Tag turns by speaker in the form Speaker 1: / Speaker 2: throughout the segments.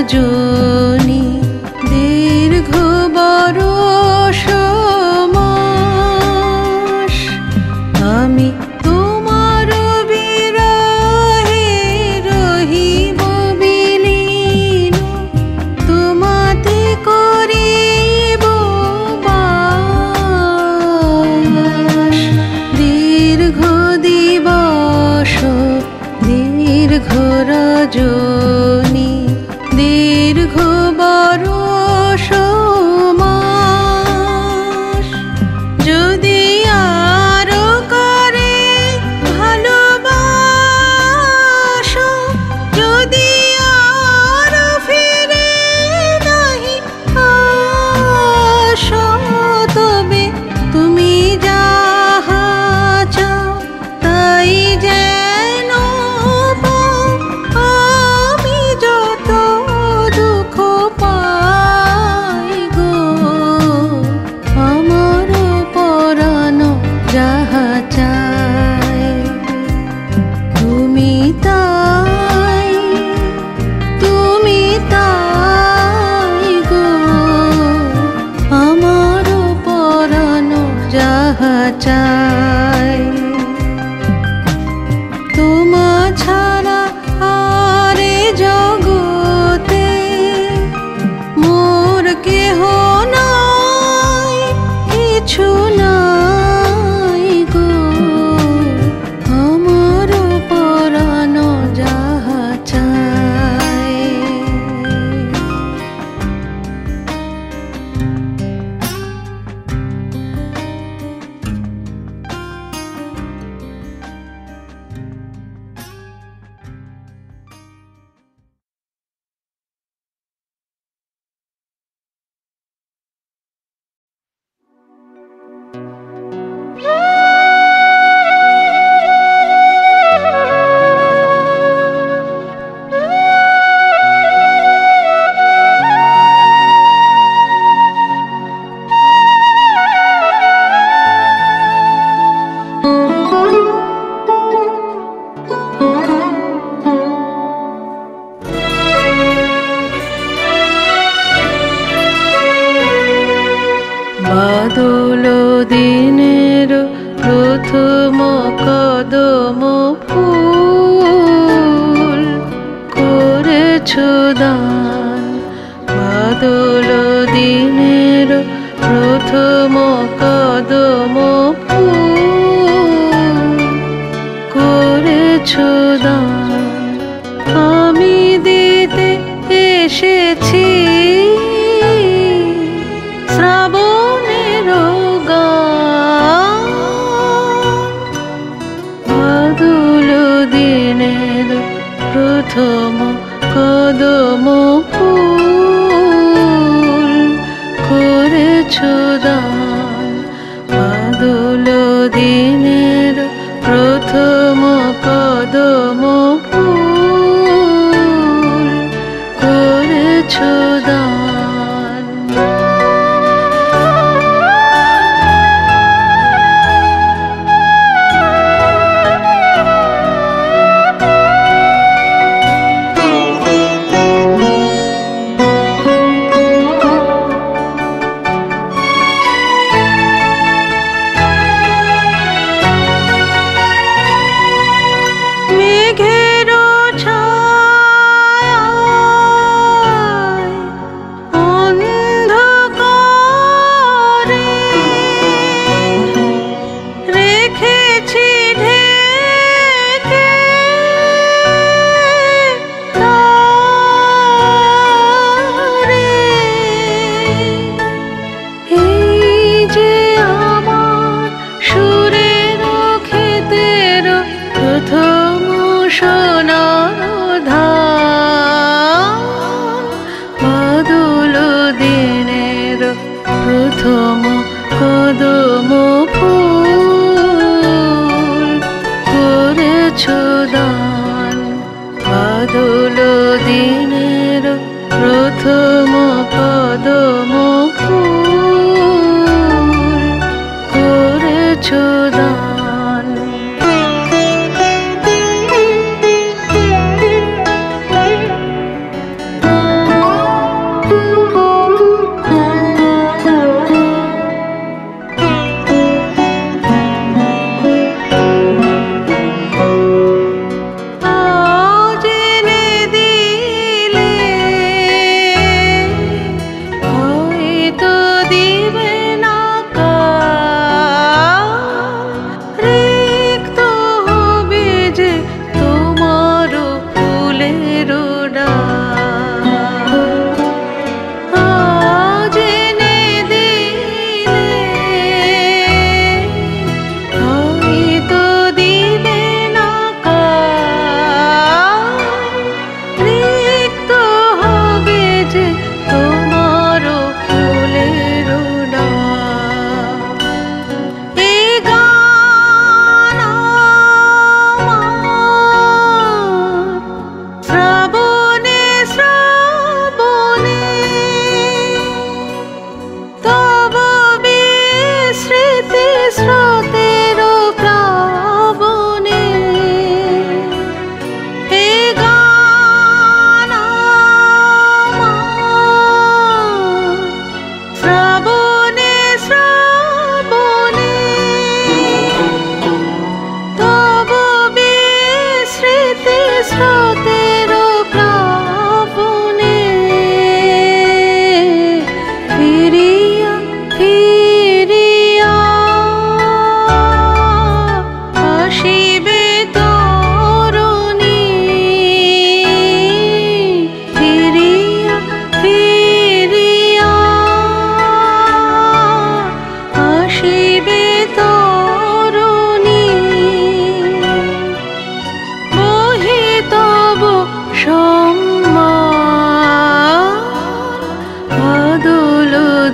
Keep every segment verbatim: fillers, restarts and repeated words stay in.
Speaker 1: রজনী দীর্ঘ বরষ মাস আমি তোমার বিরহে রহিব বিলীন, তোমাতে করিব বাস। দীর্ঘ দিবস দীর্ঘ রজনী দীর্ঘ বরষ মাস যদি আরো করে ভালোবাসো, যদি আরো ফিরে নাহি আসো, তবে তুমি যাহা চাও তাই যেন পাও। আমি যত দুঃখ পাই গো, আমার পরাণ যাহা চায় তুমি তাই, তুমি তাই গো, আমার পরাণ যাহা চায়। তোমা ছাড়া আরে জগতে মোর কেহ নাই, কিছু নাই গো, আমার পরাণ যাহা চায়। বাদল দিনের প্রথম কদম ফুল করেছ দান, বাদল দিনের প্রথম কদম ফুল করেছ দান। আমি দিতে এসেছি শ্রাবণের গান, বাদল দিনের প্রথম কদম ফুল করেছ দান, বাদল দিনের প্রথম কদম ফুল করেছ দান।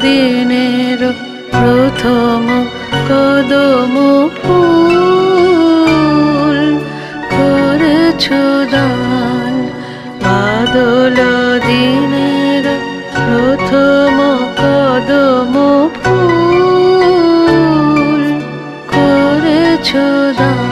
Speaker 1: দিনের প্রথম কদম ফুল করেছো দান। বাদল দিনের প্রথম কদম ফুল করেছো দান।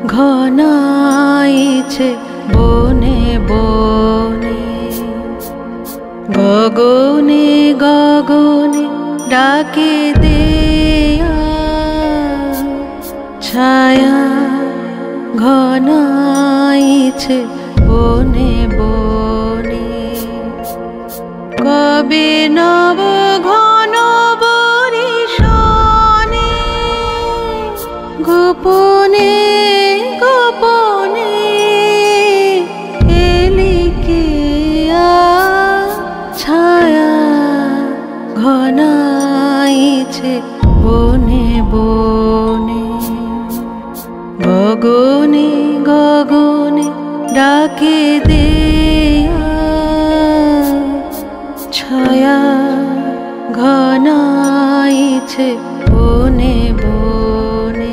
Speaker 1: ঘনাইছে বনে বনে, গগনে গগনে ডাকে দেয়া, ছায়া ঘনাইছে বনে বনে। কবে নব ঘন বরিশনে, গোপনে গোপনে এলিকে ছায়া ঘনাইছে বনে বনে, গগনে গগনে ডাকে দেয়া, ছায়া ঘনাইছে বনে বনে।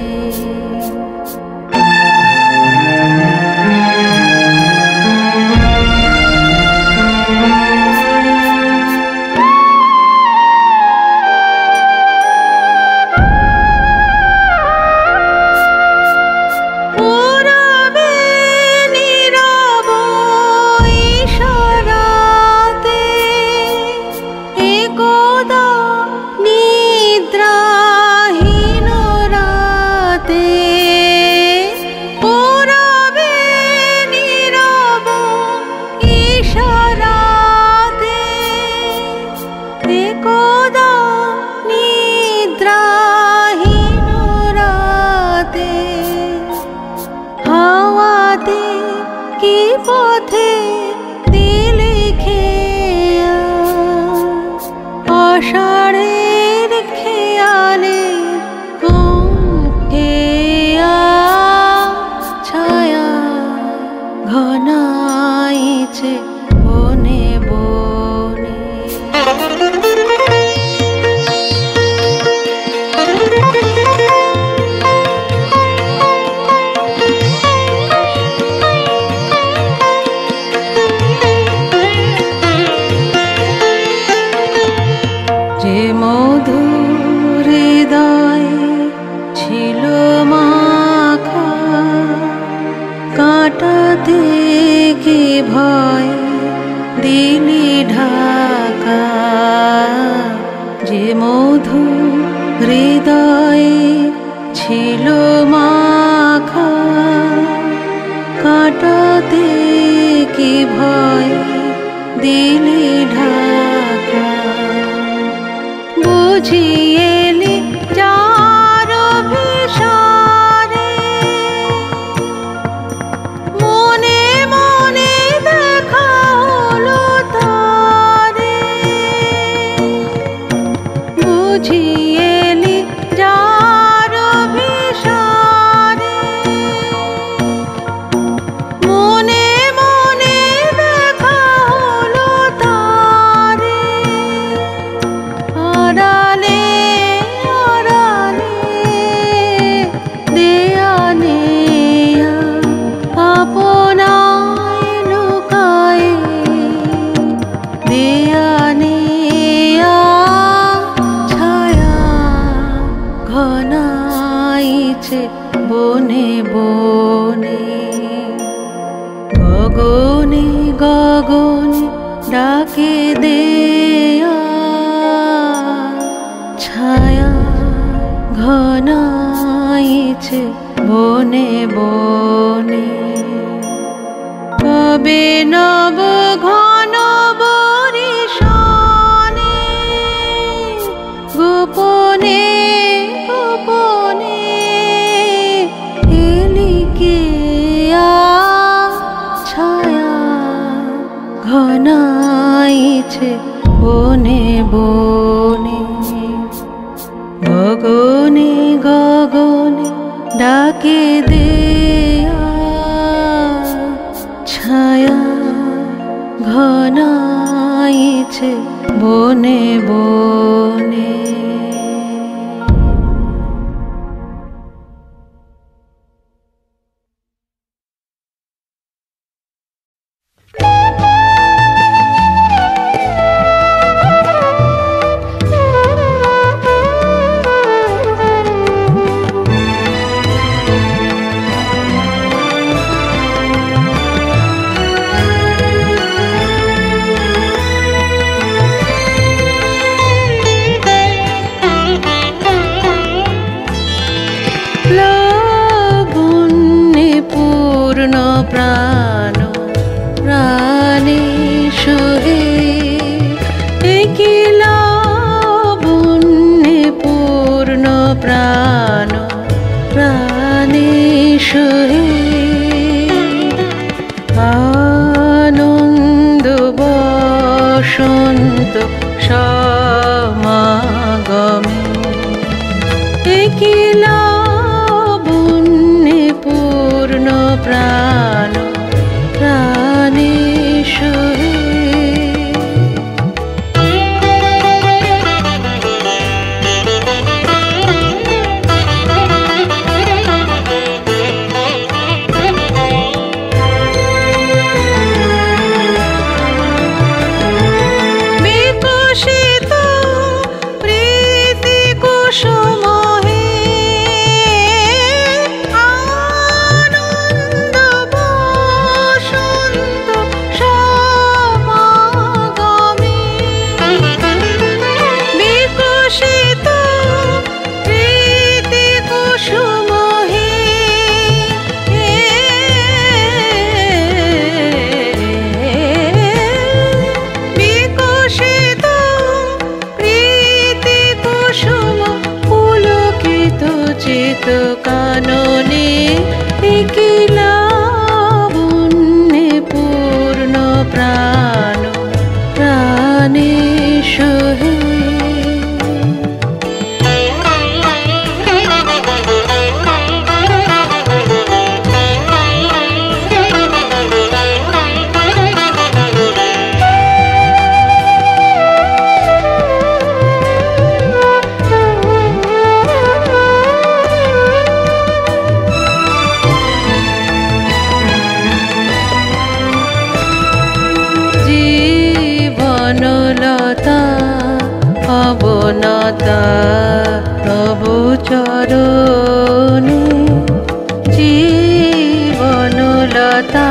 Speaker 1: পথে দিলে খেয়া, আষাঢ়ের খেয়ালে কুণ্ঠেয়া, ছায়া ঘনাইছে বনে বনে। যে মধুর হৃদয়ে ছিল মাখা, কাঁটাতে কি ভয় দিলি ঢাকা। যে মধুর হৃদয়ে ছিল মাখা, কাঁটাতে কি ভয় দিলি ঢাকা। বুঝিয়েলি যার অভিসারে, মনে মনে দেখা হলো তারে। বুঝিয়েলি যার অভিসারে, মনে মনে দেখা হলো তারে। আড়ালে আড়ালে দেয়া নেয়া, আপনায় লুকায়ে দেয়া নেয়া, ছায়া ঘনাইছে বনে বনে। গগনে গগনে ডাকে দেয়া, ছায়া ঘনাইছে বনে বনে। কবে নব ঘন বরিশনে, গোপনে গোপনে এলিকে ছায়া ঘনাইছে বনে বনে। গগনে গগনে ডাকে দেয়া, ছায়া ঘনাইছে বনে বনে। প্রাণ প্রাণে সহে কি লাবণ্যে পূর্ণ প্রাণ প্রাণে সহে আনন্দ বসন্ত সমাগমে কি লাবণ্যে পূর্ণ প্রাণ প্রাণে সহে কাননে কি লাবণ্যে পূর্ণ প্রাণ প্রাণে সহে অবনতা তব চরণে জীবনলতা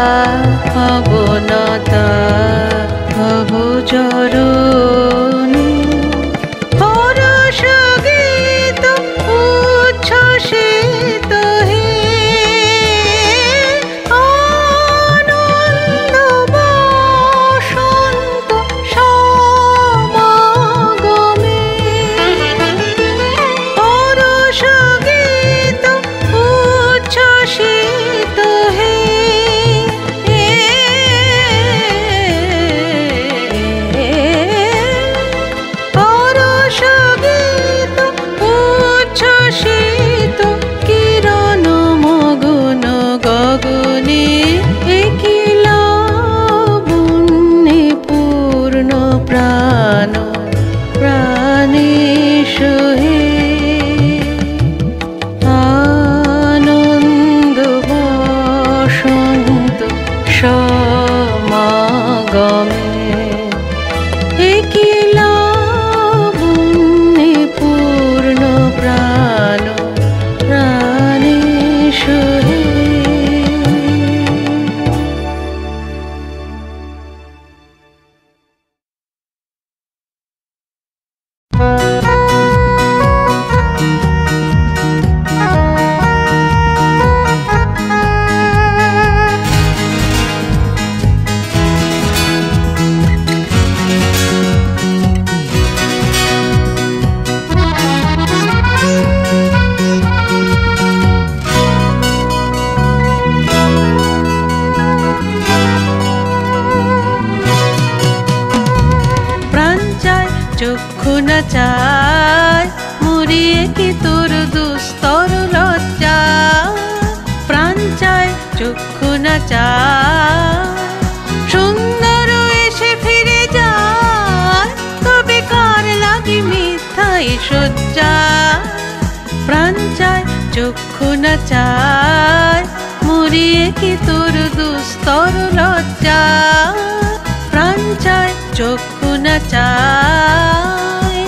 Speaker 1: অবনতা তব চরণে হরষ গীত উচ্ছ্বসিত হে আনন্দ বসন্ত প্রাণ প্রাণে সহে আনন্দ বসন্ত সমাগমে কি লাবণ্যে পূর্ণ প্রাণ প্রাণে সহে চক্ষু না চায় মুড়িয়ে কি তোর দুস্তর লজ্জা প্রাণ চায় চক্ষু না চায় সুন্দর এসে ফিরে যায় তবে কার লাগি মিথ্যাই সজ্জা প্রাণ চায় চক্ষু না চায় মুড়িয়ে কি তোর দুস্তর লজ্জা প্রাণ চায় চক্ষু না চায়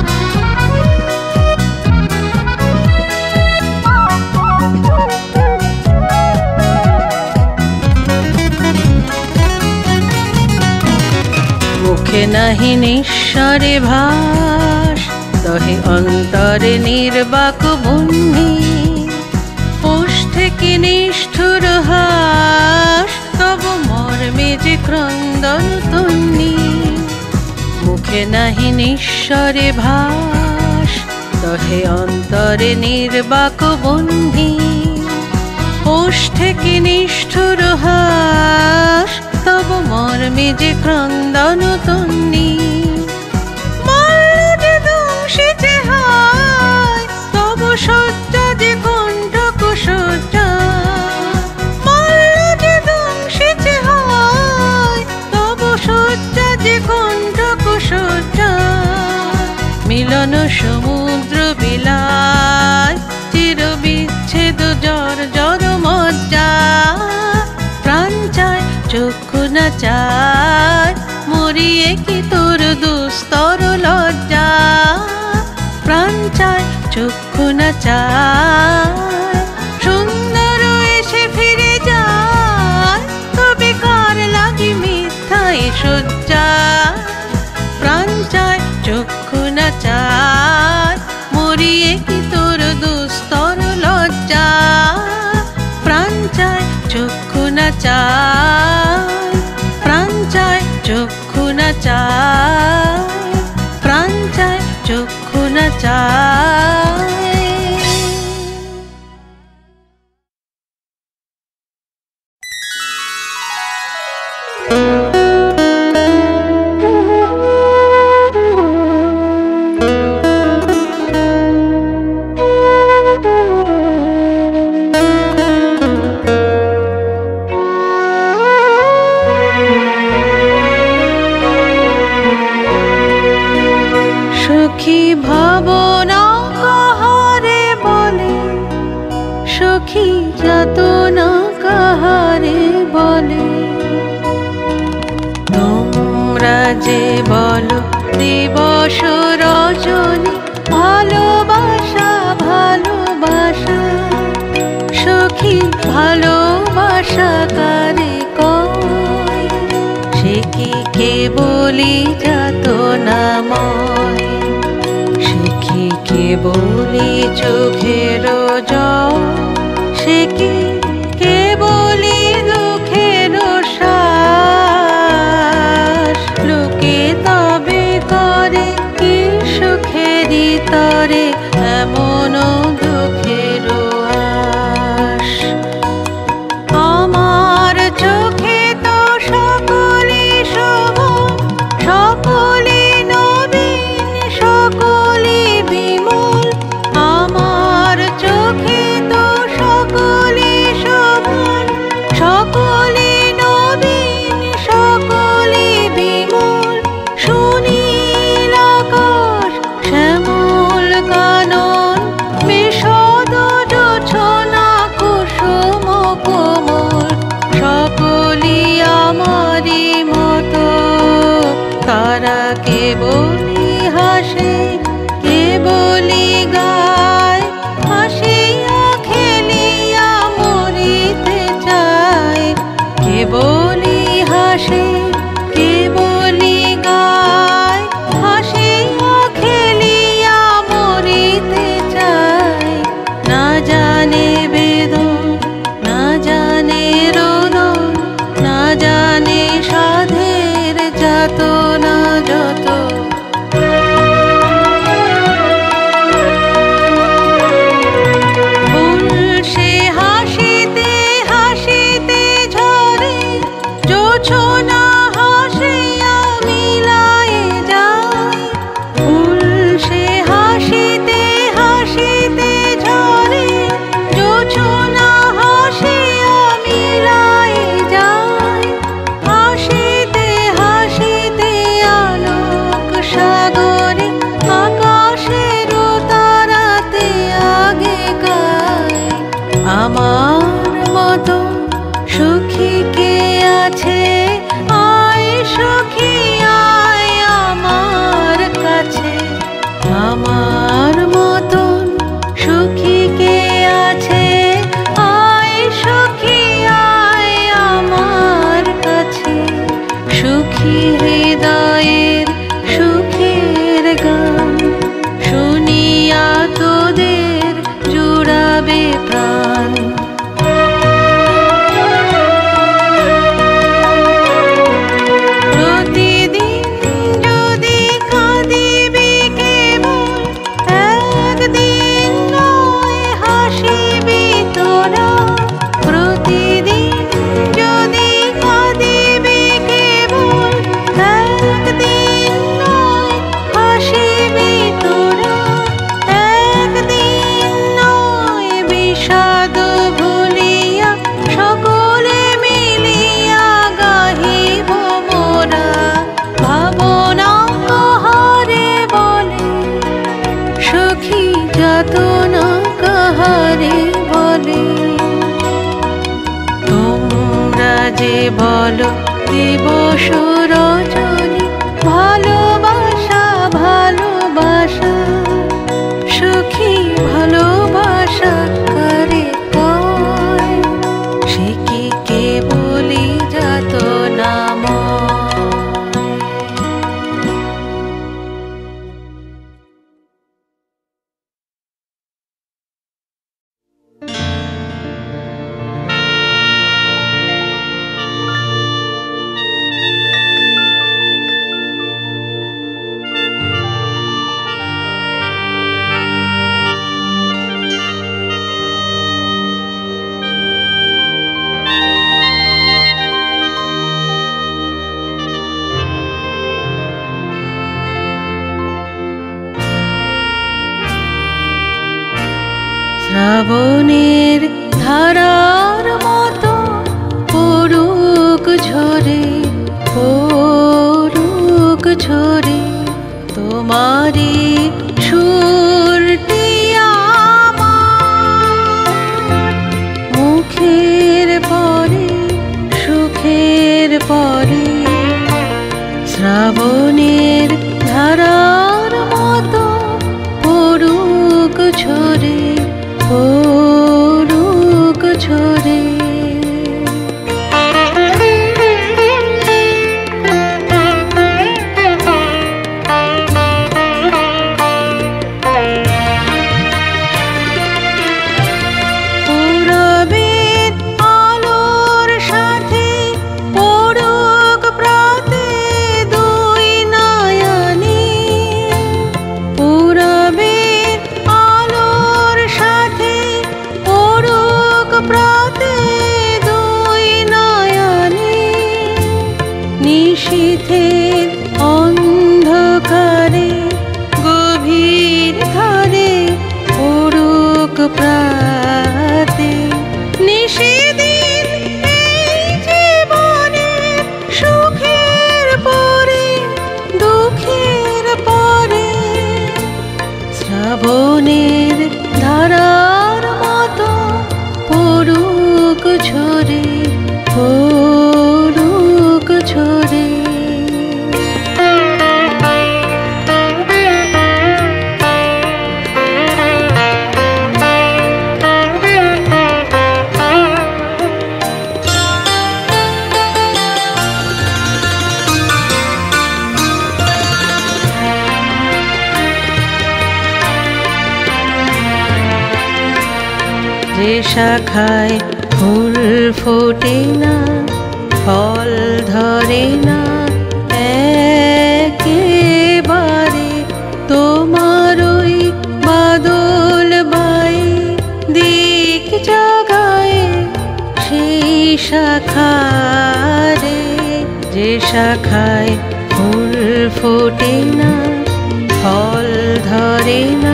Speaker 1: মুখে নাহি নিঃস্বরে ভাস দহে অন্তরে নির্বাক ভূমি ওষ্ঠে কি নিষ্ঠুর হাস মুখে নাহি নিঃস্বরে ভাস, দহে অন্তরে নির্বাক বন্ধি। ওষ্ঠে কি নিষ্ঠুর হাস, তব মর্মে যে ক্রন্দন তন্নি। মল্ল যে দংশিতে হয়, তব শয্যা যে কণ্টক শয্যা। মল্ল যে দংশিতে হয়, তব শয্যা যে কণ্টক শয্যা। মিলন সমুদ্র বিলায়, চির বিচ্ছেদ জর জর মজ্জা। প্রাণ চায় চক্ষু না চায়, মরিয়ে কি তোর দুস্তর লজ্জা। প্রাণ চায় চক্ষু না চায়, সুন্দর এসে ফিরে যায়, তবে কার লাগি মিথ্যায় সজ্জা। প্রাণ চায় চক্ষু না চায়, মরিয়ে কি তোর দুস্তর লজ্জা। প্রাণ চায় চক্ষু না চায়, প্রাণ চায় চক্ষু না চায়, প্রাণ চায় চক্ষু না চায়। সখী ভাবনা কাহারে বলে, সখী যাতনা কাহারে বলে। তোমরা যে বলো দিবস রজনী, ভালোবাসা ভালোবাসা। সখী ভালোবাসা কারে কয়, সে কি কেবলি যাতনাময়। সে কি কেবলি চোখের জল, সে কি কেবলি দুঃখের শ্বাস। লোকে তবে করে কি সুখেরই তরে, এমন দুঃখের আশ। আমার চোখে তো সকলে শোভন, সকলে নবীন, সকলে বিমল। আমার চোখে তো সকলে শোভন, সকলে নবীন, সকলে বিমল। সুনীল আকাশ, শ্যামল কানন, বিশদ জোছনা, কুসুম কোমল। সকলি আমারই মতো, তারা কেবলি হাসে, কেবলি গায়। হাসিয়া খেলিয়া মরিতে চায়, কেবলি হাসে, কেবলি গায়। হাসিয়া খেলিয়া মরিতে চায়। না জানে বেদন, না জানে রোদন, না জানে সাধের যাতনা যত। ফুল সে হাসিতে হাসিতে ঝরে, জোছনা হাসিয়া মিলায়ে যায়। ফুল সে হাসিতে হাসিতে ঝরে, জোছনা হাসিয়া মিলায়ে যায়। হাসিতে হাসিতে আলোক সাগরে, আকাশের তারাতে আগে গায়। আমার মতো সুখী কে আছে, আয় সখী আয় আমার কাছে। আমার মতন সুখী কে আছে, আয় সখী আয় আমার কাছে। সুখী হৃদয়ের সুখের গান, শুনিয়া তোদের জুড়াবে প্রাণ। প্রতি বলো দিবস রজনী ভালোবাসা ভালোবাসা সুখী ভালোবাসা কারে কয় সে কি কেবলই যাতনাময়। শ্রাবণের ধারার মতো পড়ুক ঝরে পড়ুক ঝরে তোমারি সুরটি আমার মুখের পরে সুখের পরে শ্রাবণের ধারার মতো পড়ুক ঝরে পড়ুক ঝরে। পূরবের আলোর সাথে পড়ুক প্রাতে দুই নয়নে পূরবের আলোর সাথে পড়ুক প্রাতে দুই নয়নে নিশীথের অন্ধকারে গভীর ধারে পড়ুক প্রাতে নিশিদিন এই জীবনের সুখের পরে দুঃখের পরে শ্রাবণের ধারার মতো পড়ুক ঝরে পড়ুক ঝরে। যে শাখায় ফুল ফোটে না ফল ধরে না একেবারে তোমার ওই বাদল বাই দিক জাগায় সেই শাখারে যে শাখায় ফুল ফোটে না ফল ধরে না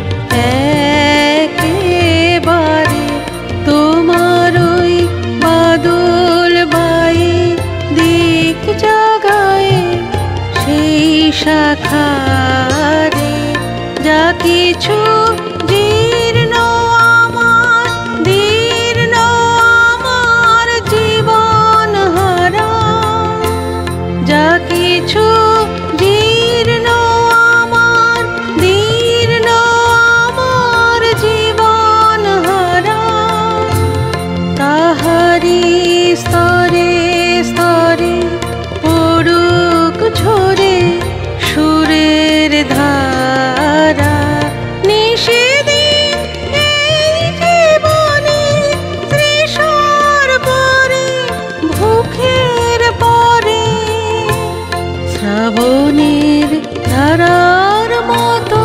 Speaker 1: একেবারে তোমার ওই বাদল বাই দিক জাগায় সেই শাখারে যা কিছু জীর্ণ আমার দীর্ণ আমার জীবন হারা যা কিছু জীর্ণ আমার দীর্ণ আমার জীবন হারা তাহারি স্তরে স্তরে পড়ুক ঝরে সুরের ধারা নিশিদিন এই জীবনে তৃষার পরে ভুখের পরে শ্রাবণের ধারার মতো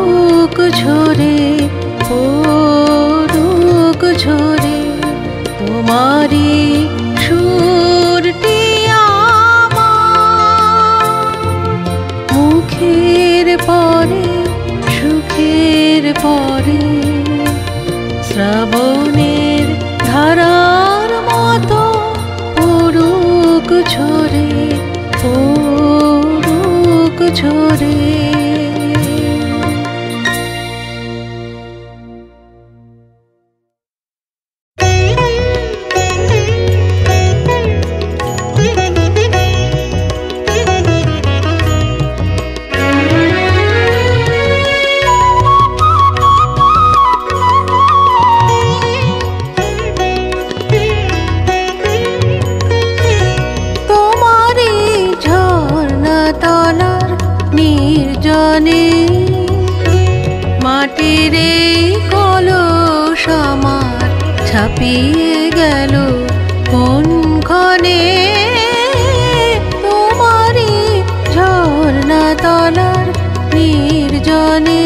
Speaker 1: পড়ুক ঝরে পড়ুক ঝরে ছাপিয়ে গেল কোনক্ষণে তোমারই ঝর্ণা তলার নির্জনে।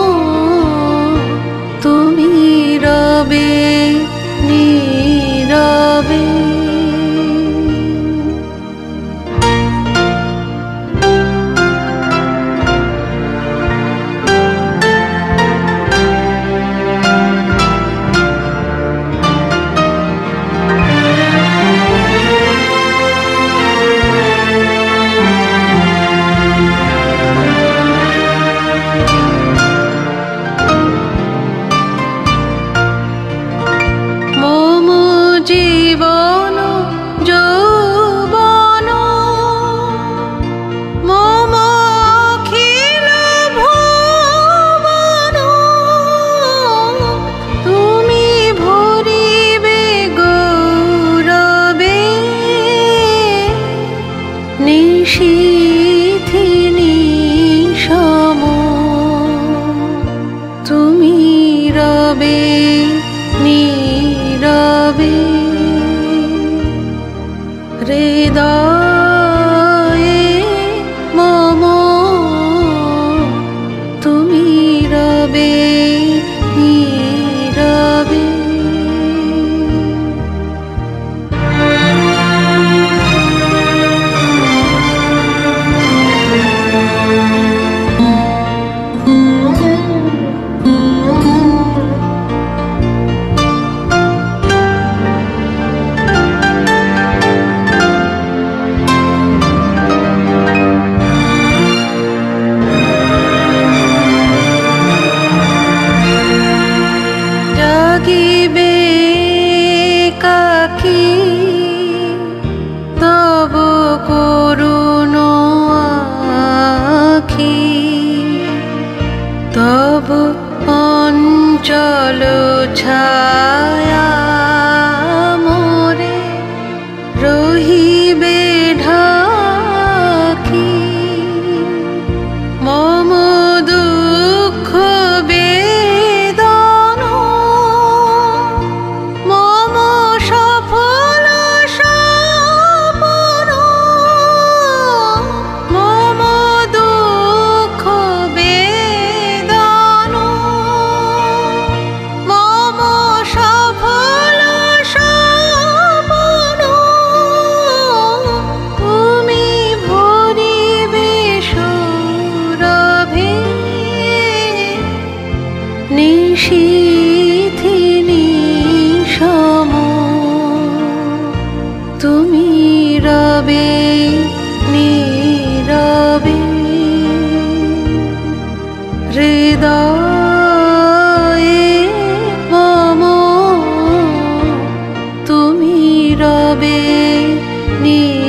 Speaker 1: তুমি রবে নীরবে। হৃদয়ে মম তুমি রবে নীরবে। জাগিবে কাকি তব করুণ আখি, তব অঞ্চল ছায়া মোরে রহিবে ঢাকি। মম দুঃখ বেদনা মম সফল স্বপ্ন, মম দুঃখ বেদনা মম সফল স্বপ্ন, তুমি ভরিবে সৌরভে নিশীথিনী সম, তুমি রবে নীরবে। হৃদয়ে মম তুমি রবে নীরবে।